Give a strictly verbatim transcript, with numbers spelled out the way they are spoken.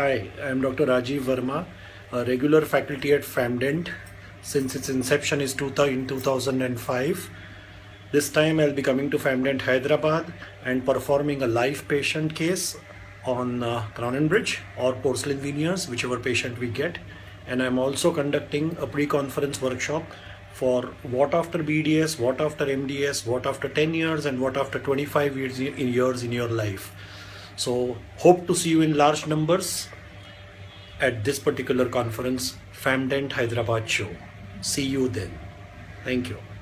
Hi, I am Doctor Rajiv Verma, a regular faculty at FAMDENT since its inception is two thousand five. This time I'll be coming to FAMDENT Hyderabad and performing a live patient case on uh, crown and bridge or porcelain veneers, whichever patient we get. And I'm also conducting a pre-conference workshop for what after B D S, what after M D S, what after ten years, and what after twenty-five years in years in your life. So hope to see you in large numbers at this particular conference, FAMDENT Hyderabad show. See you then. Thank you.